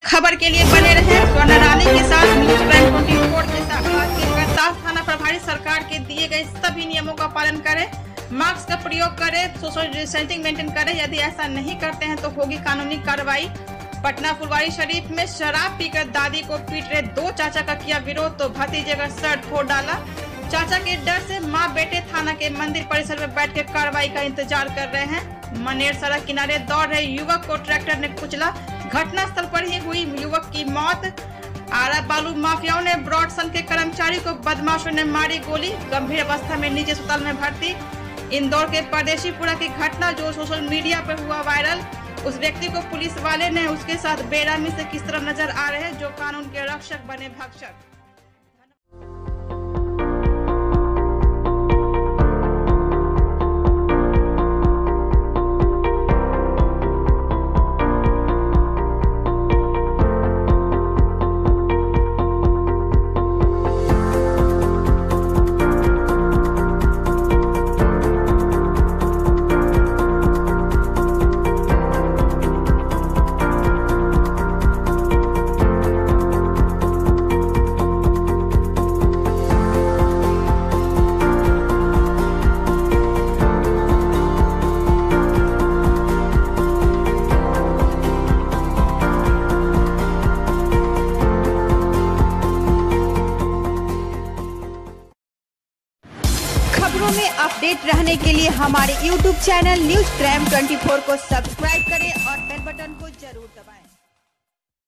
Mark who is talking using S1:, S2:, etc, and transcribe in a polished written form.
S1: खबर के लिए बने रहे स्वर्ण रानी के साथ न्यूज प्राइम 24 के साथ। करतार थाना प्रभारी सरकार के दिए गए सभी नियमों का पालन करें, मास्क का प्रयोग करें, सोशल डिस्टेंसिंग मेंटेन करें। यदि ऐसा नहीं करते हैं तो होगी कानूनी कार्रवाई। पटना फुलवारी शरीफ में शराब पीकर दादी को पीट रहे दो चाचा का किया विरोध तो भतीजे का शर्ट फोड़ डाला। चाचा के डर से मां बेटे थाना के मंदिर परिसर में बैठ कर कार्रवाई का इंतजार कर रहे हैं। मनेर सड़क किनारे दौड़ रहे युवक को ट्रैक्टर ने कुचला, घटनास्थल पर ही हुई युवक की मौत। आरा बालू माफियाओं ने ब्रॉडसन के कर्मचारी को बदमाशों ने मारी गोली, गंभीर अवस्था में निजी अस्पताल में भर्ती। इंदौर के परदेशीपुरा की घटना जो सोशल मीडिया पर हुआ वायरल, उस व्यक्ति को पुलिस वाले ने उसके साथ बेरहमी से किस तरह नजर आ रहे हैं जो कानून के रक्षक बने भक्षक। खबरों में अपडेट रहने के लिए हमारे YouTube चैनल न्यूज क्राइम 24 को सब्सक्राइब करें और बेल बटन को जरूर दबाएं।